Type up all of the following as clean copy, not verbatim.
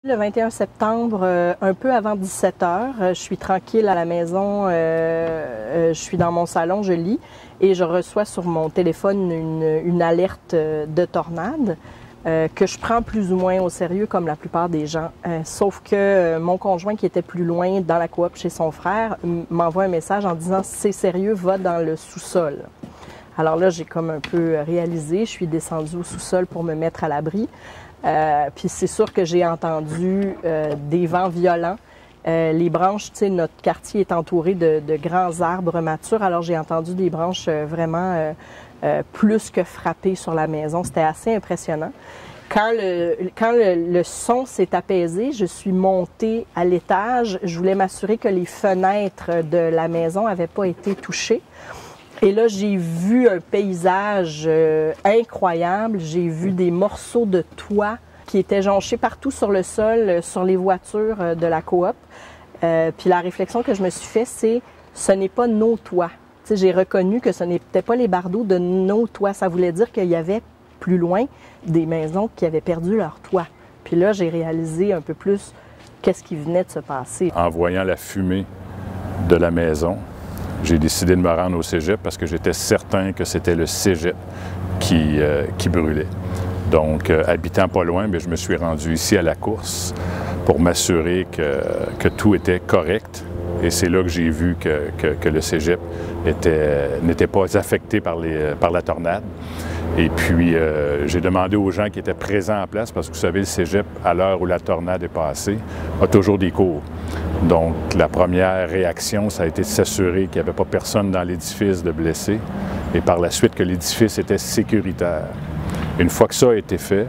Le 21 septembre, un peu avant 17 h, je suis tranquille à la maison, je suis dans mon salon, je lis et je reçois sur mon téléphone une alerte de tornade que je prends plus ou moins au sérieux comme la plupart des gens. Sauf que mon conjoint qui était plus loin dans la coop chez son frère m'envoie un message en disant « c'est sérieux, va dans le sous-sol ». Alors là, j'ai comme un peu réalisé, je suis descendue au sous-sol pour me mettre à l'abri. Puis c'est sûr que j'ai entendu des vents violents. Les branches, tu sais, notre quartier est entouré de grands arbres matures, alors j'ai entendu des branches vraiment plus que frapper sur la maison. C'était assez impressionnant. Quand le son s'est apaisé, je suis montée à l'étage. Je voulais m'assurer que les fenêtres de la maison n'avaient pas été touchées. Et là, j'ai vu un paysage incroyable. J'ai vu des morceaux de toit qui étaient jonchés partout sur le sol, sur les voitures de la coop. Puis la réflexion que je me suis faite, c'est « ce n'est pas nos toits ». J'ai reconnu que ce n'était pas les bardeaux de nos toits. Ça voulait dire qu'il y avait plus loin des maisons qui avaient perdu leur toit. Puis là, j'ai réalisé un peu plus qu'est-ce qui venait de se passer. En voyant la fumée de la maison, j'ai décidé de me rendre au cégep parce que j'étais certain que c'était le cégep qui brûlait. Donc, habitant pas loin, bien, je me suis rendu ici à la course pour m'assurer que tout était correct. Et c'est là que j'ai vu que le cégep n'était pas affecté par la tornade. Et puis, j'ai demandé aux gens qui étaient présents en place, parce que vous savez, le cégep, à l'heure où la tornade est passée, a toujours des cours. Donc, la première réaction, ça a été de s'assurer qu'il n'y avait pas personne dans l'édifice de blessés, et par la suite que l'édifice était sécuritaire. Une fois que ça a été fait,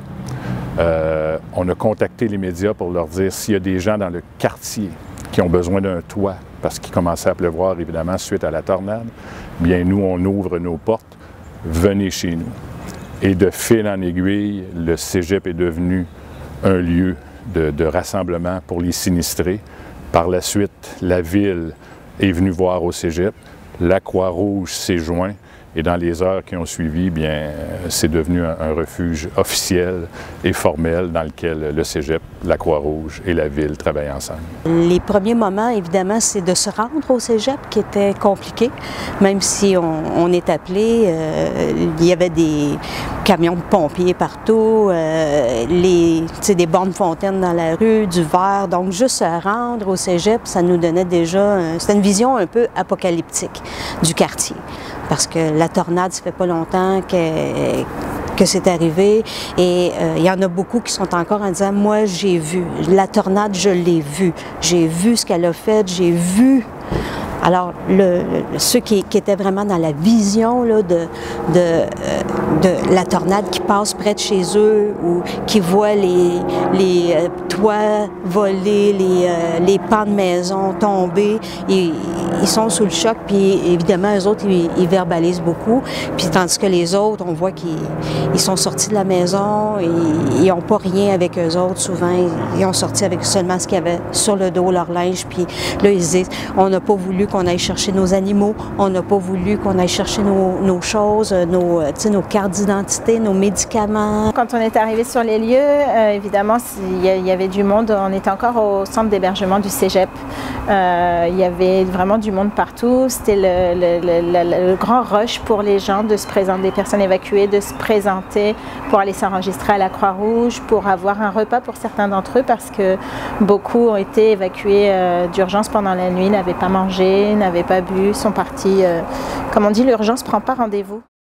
on a contacté les médias pour leur dire s'il y a des gens dans le quartier qui ont besoin d'un toit, parce qu'il commençait à pleuvoir, évidemment, suite à la tornade, bien, nous, on ouvre nos portes, venez chez nous. Et de fil en aiguille, le cégep est devenu un lieu de rassemblement pour les sinistrés. Par la suite, la ville est venue voir au cégep, la Croix-Rouge s'est joint, et dans les heures qui ont suivi, bien, c'est devenu un refuge officiel et formel dans lequel le cégep, la Croix-Rouge et la ville travaillent ensemble. Les premiers moments, évidemment, c'est de se rendre au cégep qui était compliqué. Même si on est appelé, il y avait des camions de pompiers partout, des bornes fontaines dans la rue, du verre. Donc, juste se rendre au cégep, ça nous donnait déjà... C'était une vision un peu apocalyptique du quartier. Parce que la tornade, ça fait pas longtemps que c'est arrivé et il y en a beaucoup qui sont encore en disant « moi, j'ai vu, la tornade, je l'ai vue, j'ai vu ce qu'elle a fait, j'ai vu ». Alors, ceux qui étaient vraiment dans la vision là, de la tornade qui passe près de chez eux ou qui voient les toits voler, les pans de maison tomber, ils sont sous le choc, puis évidemment, eux autres, ils verbalisent beaucoup. Puis tandis que les autres, on voit qu'ils sont sortis de la maison, ils n'ont pas rien avec eux autres. Souvent, ils ont sorti avec seulement ce qu'il y avait sur le dos, leur linge. Puis là, ils disent, on n'a pas voulu qu'on aille chercher nos animaux, on n'a pas voulu qu'on aille chercher nos choses, nos cartes d'identité, nos médicaments. Quand on est arrivé sur les lieux, évidemment, il y avait du monde. On était encore au centre d'hébergement du cégep. Il y avait vraiment du monde partout. C'était le grand rush pour les gens de se présenter, des personnes évacuées, de se présenter pour aller s'enregistrer à la Croix-Rouge, pour avoir un repas pour certains d'entre eux, parce que beaucoup ont été évacués d'urgence pendant la nuit, n'avaient pas mangé, n'avaient pas bu, sont partis. Comme on dit, l'urgence ne prend pas rendez-vous.